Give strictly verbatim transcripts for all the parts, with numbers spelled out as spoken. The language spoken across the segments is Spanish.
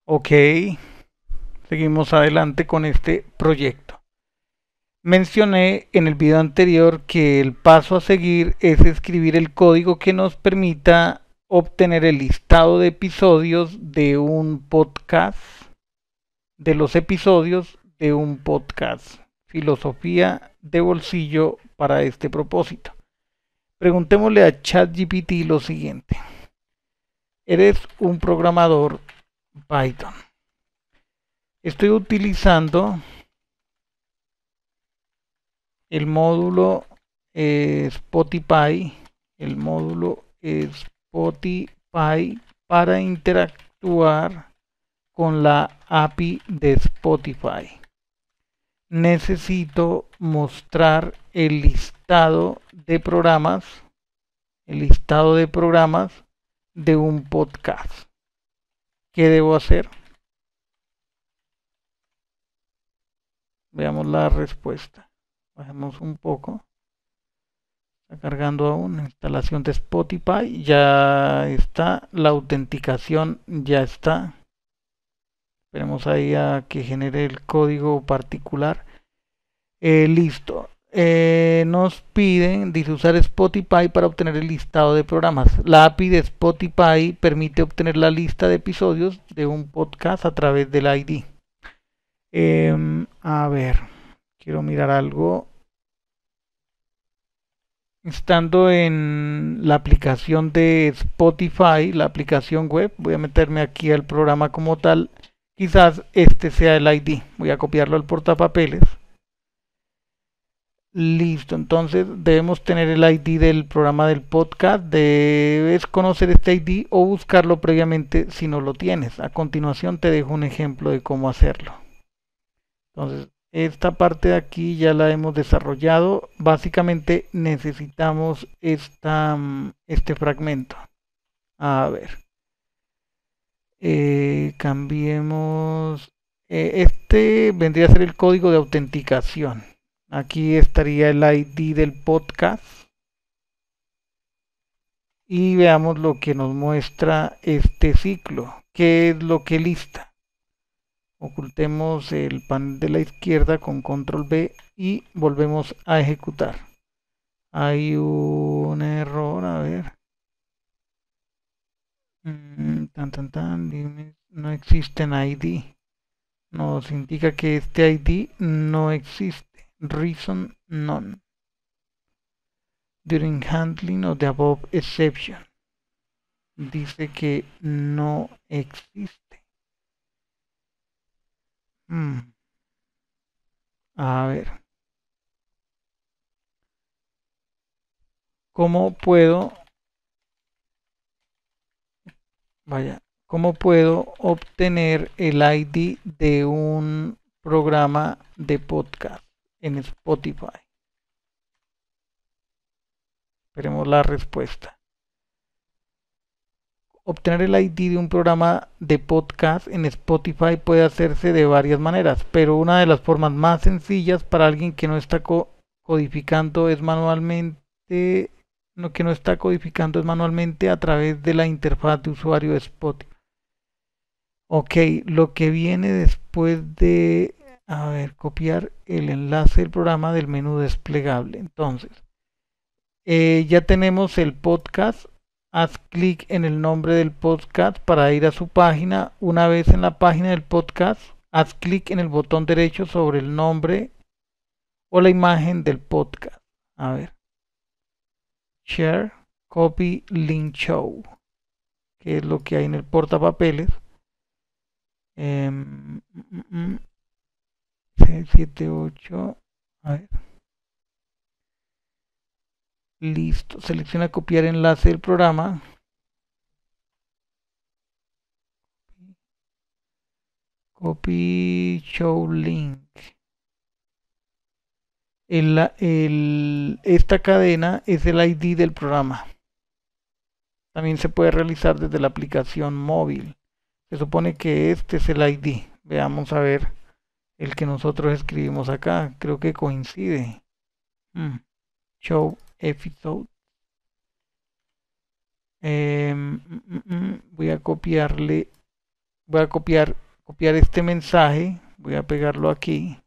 Ok, seguimos adelante con este proyecto. Mencioné en el video anterior que el paso a seguir es escribir el código que nos permita obtener el listado de episodios de un podcast, de los episodios de un podcast. Filosofía de bolsillo para este propósito. Preguntémosle a ChatGPT lo siguiente. Eres un programador Python. Estoy utilizando el módulo eh, Spotify, el módulo Spotify para interactuar con la A P I de Spotify. Necesito mostrar el listado de programas, el listado de programas de un podcast. ¿Qué debo hacer? Veamos la respuesta. Bajemos un poco. Está cargando aún. Instalación de Spotify. Ya está. La autenticación ya está. Esperemos ahí a que genere el código particular. Eh, listo. Eh, nos piden dice usar Spotify para obtener el listado de programas. La A P I de Spotify permite obtener la lista de episodios de un podcast a través del I D. Eh, a ver, quiero mirar algo. Estando en la aplicación de Spotify, la aplicación web, voy a meterme aquí al programa como tal. Quizás este sea el I D. Voy a copiarlo al portapapeles. Listo, entonces debemos tener el I D del programa del podcast. Debes conocer este I D o buscarlo previamente si no lo tienes. A continuación te dejo un ejemplo de cómo hacerlo. Entonces, esta parte de aquí ya la hemos desarrollado. Básicamente necesitamos esta, este fragmento. A ver. Eh, cambiemos. Eh, este vendría a ser el código de autenticación. Aquí estaría el I D del podcast. Y veamos lo que nos muestra este ciclo. ¿Qué es lo que lista? Ocultemos el panel de la izquierda con control B y volvemos a ejecutar. Hay un error, a ver. Mm, tan tan tan, no existen I D. Nos indica que este I D no existe. Reason none. During handling of the above exception. Dice que no existe. Mm, a ver. ¿Cómo puedo? Vaya. ¿Cómo puedo obtener el I D de un programa de podcast en Spotify? Esperemos la respuesta. Obtener el I D de un programa de podcast en Spotify puede hacerse de varias maneras, pero una de las formas más sencillas para alguien que no está co codificando es manualmente, no, que no está codificando es manualmente a través de la interfaz de usuario de Spotify. Ok, lo que viene después de, a ver, copiar el enlace del programa del menú desplegable. Entonces, eh, ya tenemos el podcast. Haz clic en el nombre del podcast para ir a su página. Una vez en la página del podcast, haz clic en el botón derecho sobre el nombre o la imagen del podcast. A ver, share, copy, link show, que es lo que hay en el portapapeles. Eh, mm, mm, siete, ocho, a ver. Listo, selecciona copiar enlace del programa. Copy show link. El, el, esta cadena es el I D del programa. También se puede realizar desde la aplicación móvil. Se supone que este es el I D. Veamos a ver el que nosotros escribimos acá. Creo que coincide. Mm. Show episode. Eh, mm, mm, mm. Voy a copiarle voy a copiar, copiar este mensaje, voy a pegarlo aquí.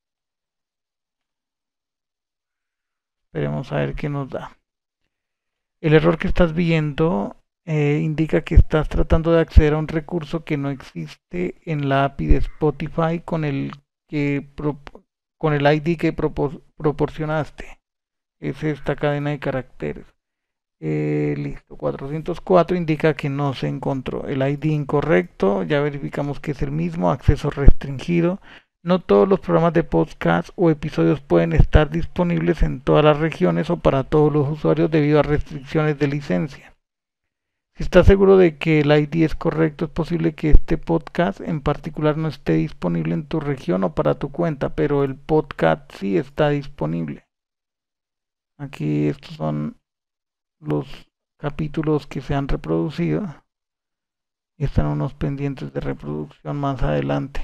Esperemos a ver qué nos da. El error que estás viendo eh, indica que estás tratando de acceder a un recurso que no existe en la A P I de Spotify con el que con el I D que propor proporcionaste. Es esta cadena de caracteres. Eh, listo, cuatrocientos cuatro indica que no se encontró. El I D incorrecto, ya verificamos que es el mismo, acceso restringido. No todos los programas de podcast o episodios pueden estar disponibles en todas las regiones o para todos los usuarios debido a restricciones de licencia. Si estás seguro de que el I D es correcto, es posible que este podcast en particular no esté disponible en tu región o para tu cuenta, pero el podcast sí está disponible. Aquí estos son los capítulos que se han reproducido y están unos pendientes de reproducción más adelante.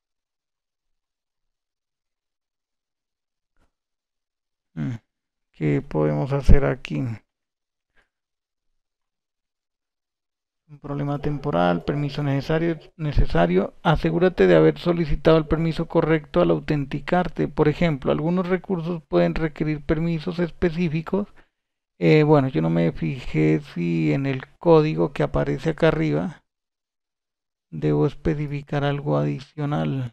¿Qué podemos hacer aquí? Un problema temporal, permiso necesario, necesario. Asegúrate de haber solicitado el permiso correcto al autenticarte. Por ejemplo, algunos recursos pueden requerir permisos específicos. Eh, bueno, yo no me fijé si en el código que aparece acá arriba debo especificar algo adicional.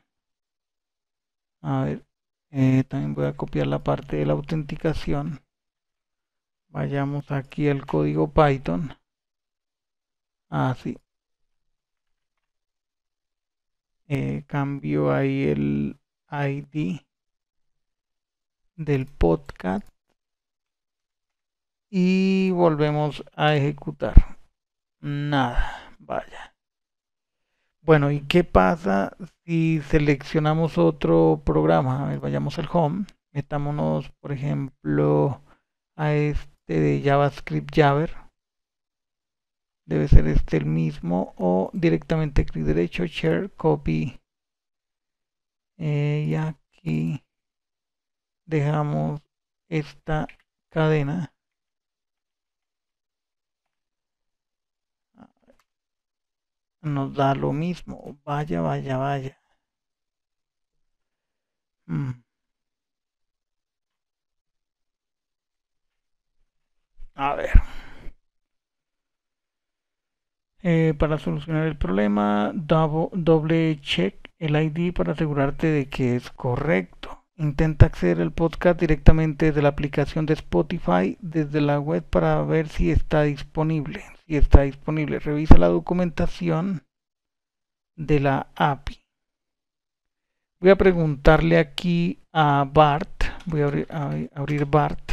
A ver, eh, también voy a copiar la parte de la autenticación. Vayamos aquí al código Python. Ah, sí. Eh, cambio ahí el I D del podcast y volvemos a ejecutar. Nada, vaya. Bueno, ¿y qué pasa si seleccionamos otro programa? A ver, vayamos al home, metámonos, por ejemplo, a este de JavaScript Jabber. Debe ser este el mismo o directamente clic derecho, share, copy. Eh, y aquí dejamos esta cadena. Nos da lo mismo. Vaya, vaya, vaya. Mm. A ver. Eh, para solucionar el problema, doble, doble check el I D para asegurarte de que es correcto. Intenta acceder al podcast directamente desde la aplicación de Spotify, desde la web para ver si está disponible. Si está disponible, revisa la documentación de la A P I. Voy a preguntarle aquí a Bart. Voy a abrir, a abrir Bart.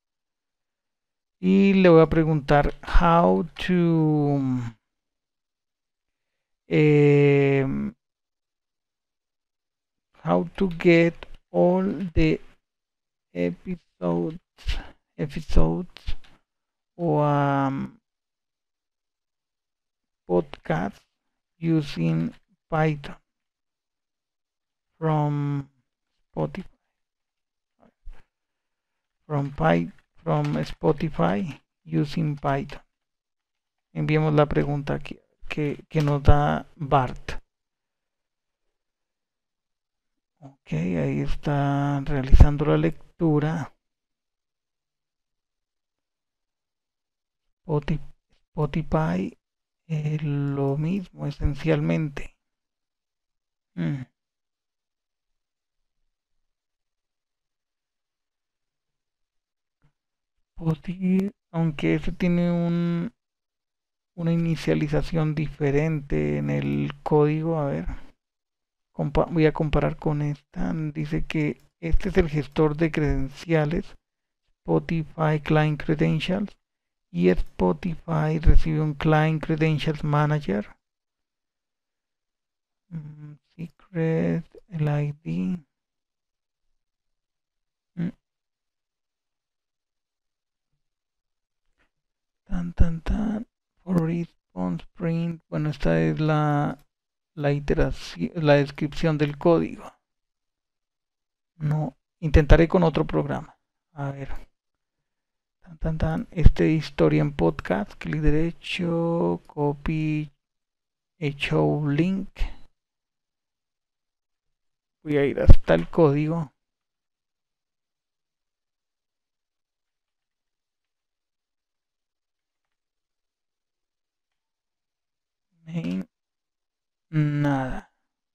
Y le voy a preguntar how to eh, how to get all the episodes episodes or um, podcast using Python from Spotify from Py from Spotify using Python. Enviemos la pregunta que, que, que nos da Bart. Ok, ahí está realizando la lectura. Spotify es lo mismo esencialmente. Mm. Spotify, aunque este tiene un, una inicialización diferente en el código, a ver, compa voy a comparar con esta. Dice que este es el gestor de credenciales, Spotify Client Credentials, y Spotify recibe un Client Credentials Manager. Mm, secret, el I D. Mm. Tan, tan, tan. For response print. Bueno, esta es la, la iteración, la descripción del código. No, intentaré con otro programa. A ver. Tan, tan, tan. Este historia en podcast. Clic derecho. Copy. show link. Voy a ir hasta el código. Main. Nada.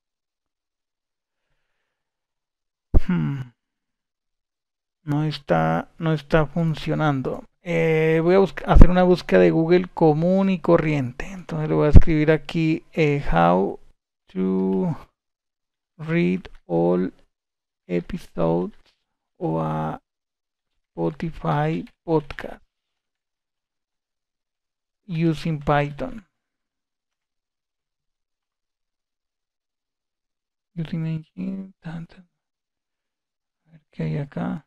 Hmm. No está, no está funcionando. Eh, voy a hacer una búsqueda de Google común y corriente. Entonces le voy a escribir aquí eh, how to read all episodes o a Spotify podcast using Python. Using engine. Tan, tan. A ver qué hay acá.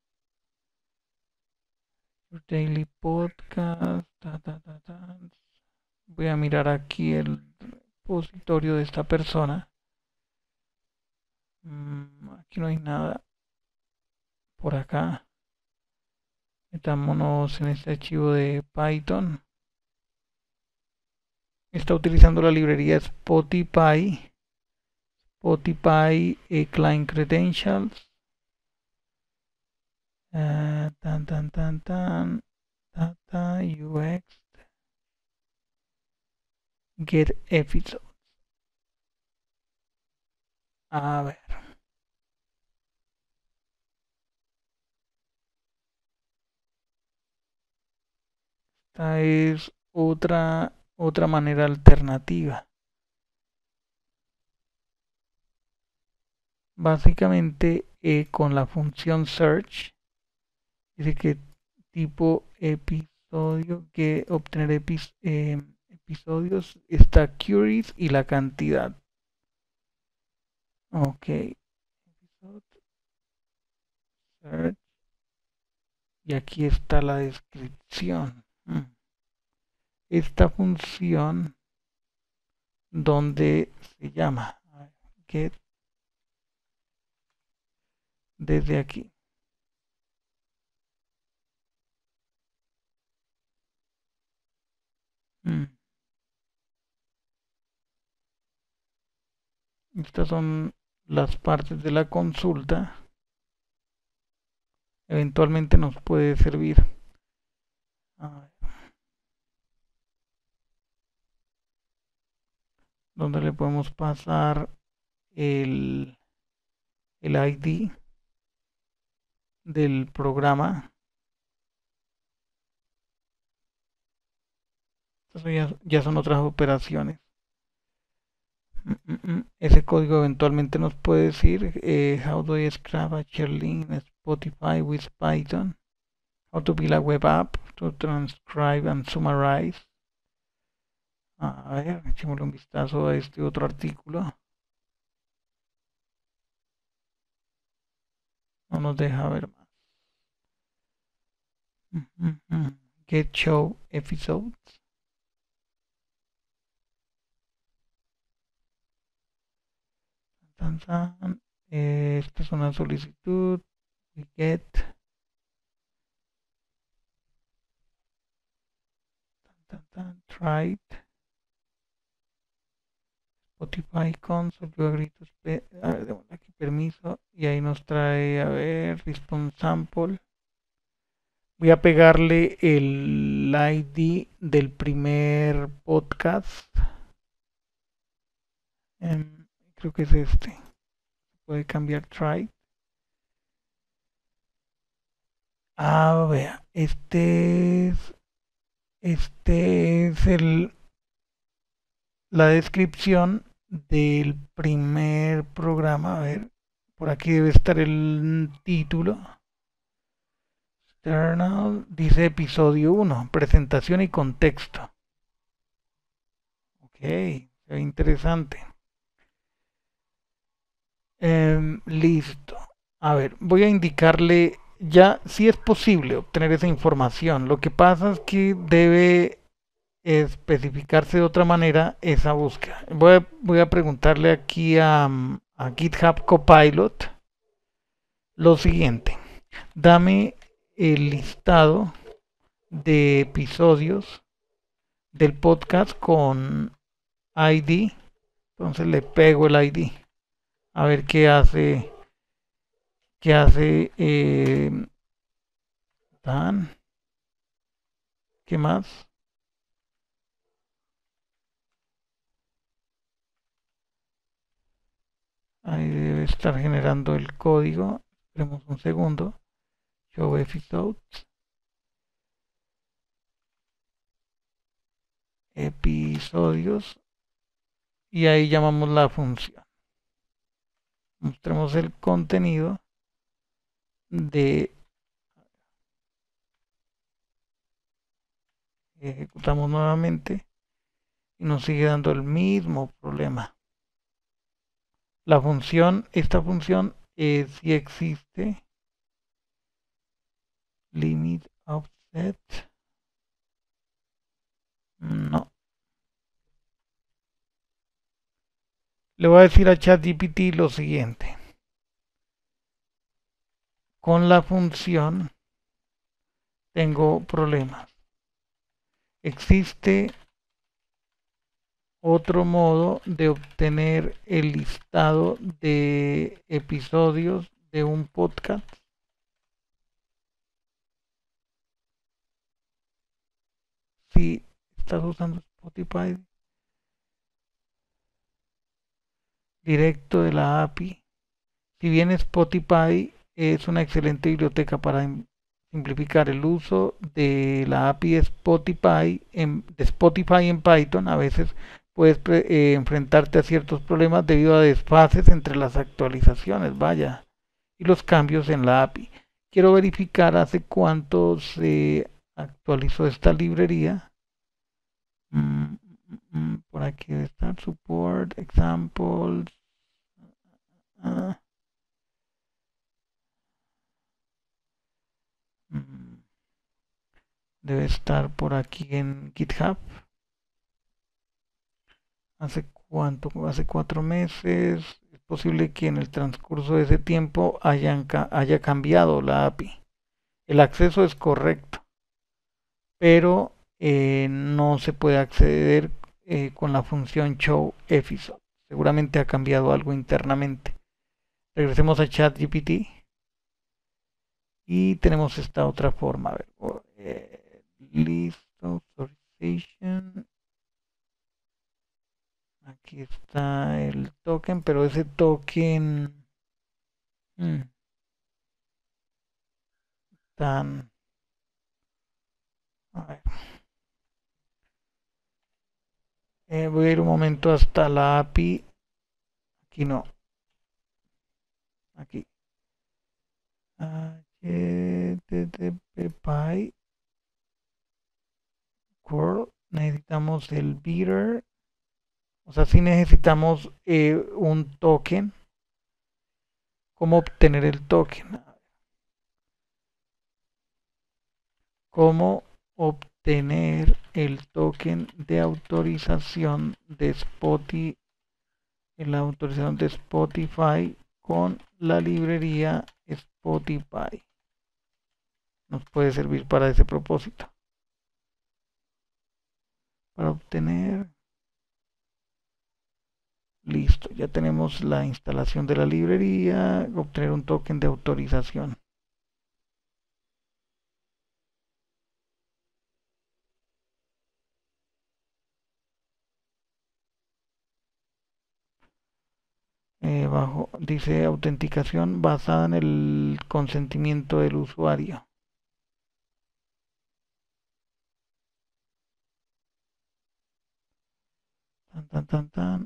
Your daily podcast. Ta, ta, ta, ta. Voy a mirar aquí el repositorio de esta persona. Mm, aquí no hay nada. Por acá. Metámonos en este archivo de Python. Está utilizando la librería Spotify. Spotify eh, Client Credentials. Uh, tan tan tan tan. Data U X. Get episodes. A ver. Esta es otra otra manera alternativa. Básicamente eh, con la función search dice que tipo episodio que obtener epis, eh, episodios está curious y la cantidad. Ok. Search. Y aquí está la descripción. Esta función donde se llama get desde aquí. Mm. Estas son las partes de la consulta. Eventualmente nos puede servir. A ver. Donde le podemos pasar el, el I D del programa. Entonces ya, ya son otras operaciones. Ese código eventualmente nos puede decir eh, how do I scrap a share link in Spotify with Python, how to build a web app to transcribe and summarize. A ver, echémosle un vistazo a este otro artículo. No nos deja ver más. Get show episodes. Eh, esta es una solicitud. We get. Tried. Spotify console. Yo agree to a ver, démosle aquí permiso. Y ahí nos trae, a ver, response sample. Voy a pegarle el I D del primer podcast. Um, creo que es este. Puede cambiar try. Ah, vea, este es, este es el, la descripción del primer programa. A ver, por aquí debe estar el título. External, dice episodio uno, presentación y contexto. Ok, interesante. Eh, listo. A ver, voy a indicarle ya si es posible obtener esa información. Lo que pasa es que debe especificarse de otra manera esa búsqueda. Voy a, voy a preguntarle aquí a, a GitHub Copilot lo siguiente. Dame el listado de episodios del podcast con I D. Entonces le pego el I D. A ver qué hace. ¿Qué hace? Eh, Dan. ¿Qué más? Ahí debe estar generando el código. Esperemos un segundo. Show episode. Episodios. Y ahí llamamos la función. Mostremos el contenido de... Ejecutamos nuevamente y nos sigue dando el mismo problema. La función, esta función eh, si existe. Limit offset. No. Le voy a decir a ChatGPT lo siguiente. Con la función tengo problemas. Existe otro modo de obtener el listado de episodios de un podcast. Si estás usando Spotify directo de la A P I. Si bien Spotify es una excelente biblioteca para simplificar el uso de la A P I de Spotify en, de Spotify en Python, a veces puedes eh, enfrentarte a ciertos problemas debido a desfases entre las actualizaciones, vaya, y los cambios en la A P I. Quiero verificar hace cuánto se actualizó esta librería. Mm, mm, mm, por aquí debe estar support, examples. Ah, mm, debe estar por aquí en GitHub. ¿Hace cuánto? Hace cuatro meses. Es posible que en el transcurso de ese tiempo hayan, haya cambiado la A P I. El acceso es correcto, pero eh, no se puede acceder eh, con la función show episode. Seguramente ha cambiado algo internamente. Regresemos a ChatGPT y tenemos esta otra forma. A ver, oh, eh, list authorization. Aquí está el token, pero ese token mm, tan... A ver, eh, voy a ir un momento hasta la A P I. Aquí no, aquí. H T T P Py curl. Necesitamos el beater. O sea, si necesitamos eh, un token. ¿Cómo obtener el token? ¿Cómo obtener el token de autorización de Spotify? En la autorización de Spotify con la librería Spotify. Nos puede servir para ese propósito. Para obtener... Listo, ya tenemos la instalación de la librería, obtener un token de autorización. Eh, bajo, dice autenticación basada en el consentimiento del usuario. Tan, tan, tan, tan.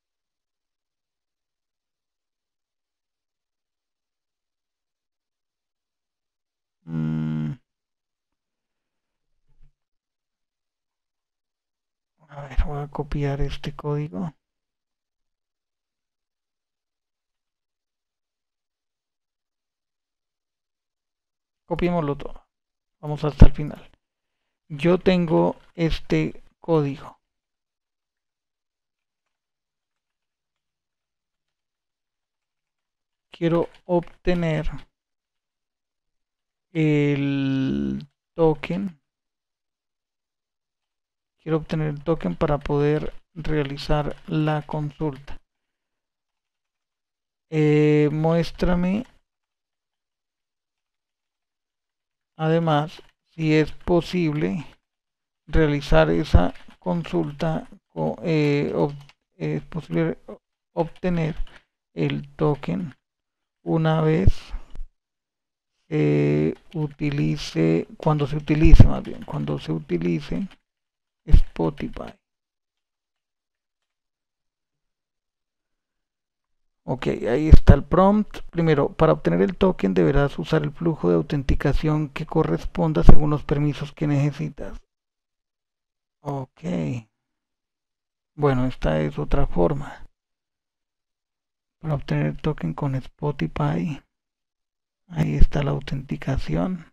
Mm, a ver, voy a copiar este código. Copiémoslo todo. Vamos hasta el final. Yo tengo este código. Quiero obtener el token. Quiero obtener el token para poder realizar la consulta. Eh, muéstrame además si es posible realizar esa consulta, o, eh, ob, es posible obtener el token una vez se utilice, cuando se utilice más bien, cuando se utilice Spotify. Ok, ahí está el prompt. Primero, para obtener el token deberás usar el flujo de autenticación que corresponda según los permisos que necesitas. Ok. Bueno, esta es otra forma. Para obtener el token con Spotify, ahí está la autenticación.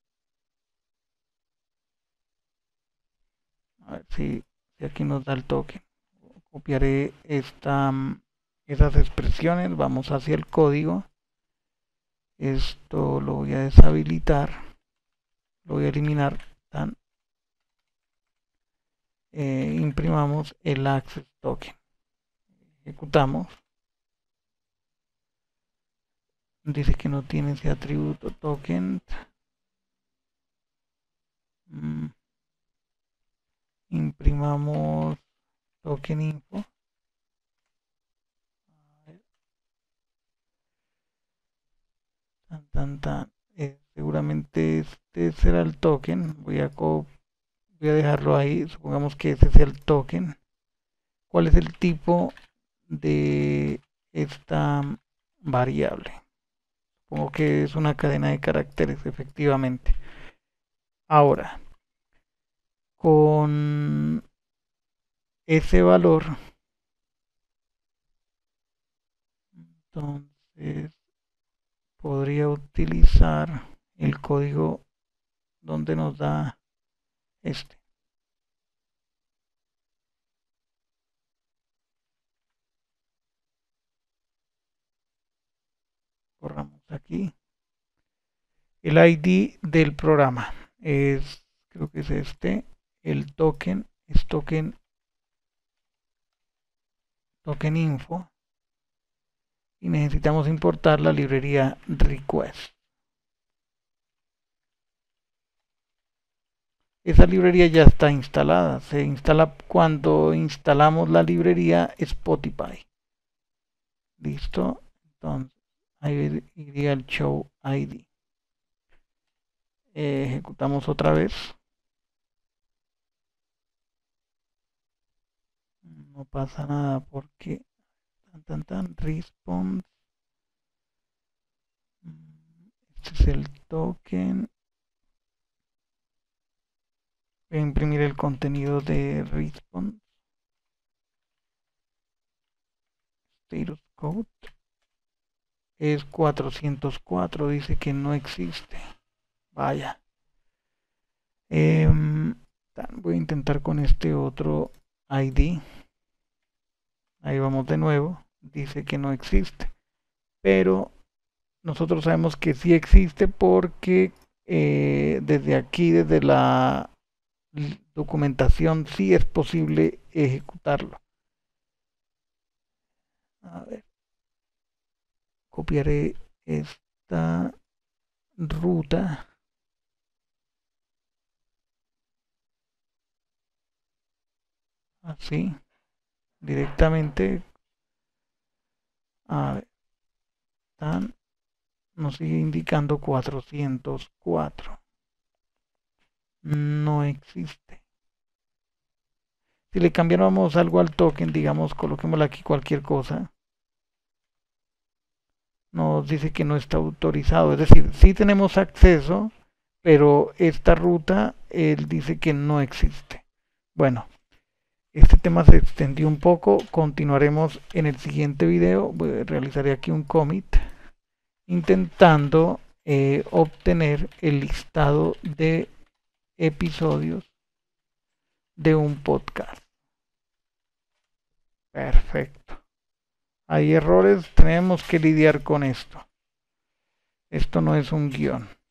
A ver si, si aquí nos da el token. Copiaré esta, esas expresiones, vamos hacia el código. Esto lo voy a deshabilitar, lo voy a eliminar. Tan, eh, imprimamos el access token, ejecutamos. Dice que no tiene ese atributo token. Mm. Imprimamos token info. Tan, tan, tan. Eh, seguramente este será el token. Voy a, voy a dejarlo ahí. Supongamos que ese sea el token. ¿Cuál es el tipo de esta variable? Supongo que es una cadena de caracteres, efectivamente. Ahora, con ese valor, entonces podría utilizar el código donde nos da este. Corramos aquí. El I D del programa es, creo que es este. El token es token, token info. Y necesitamos importar la librería request. Esa librería ya está instalada. Se instala cuando instalamos la librería Spotify. Listo. Entonces, ahí iría el show I D. Eh, ejecutamos otra vez. No pasa nada porque tan tan tan response. Este es el token. Voy a imprimir el contenido de response. Status code es cuatrocientos cuatro, dice que no existe. Vaya. Eh, voy a intentar con este otro I D. Ahí vamos de nuevo. Dice que no existe. Pero nosotros sabemos que sí existe porque eh, desde aquí, desde la documentación, sí es posible ejecutarlo. A ver. Copiaré esta ruta. Así. Directamente. A ver. Tan, nos sigue indicando cuatrocientos cuatro. No existe. Si le cambiáramos algo al token, digamos, coloquémosle aquí cualquier cosa, nos dice que no está autorizado. Es decir, sí tenemos acceso, pero esta ruta, él dice que no existe. Bueno, este tema se extendió un poco. Continuaremos en el siguiente video. Realizaré aquí un commit intentando eh, obtener el listado de episodios de un podcast. Perfecto. Hay errores, tenemos que lidiar con esto. Esto no es un guión.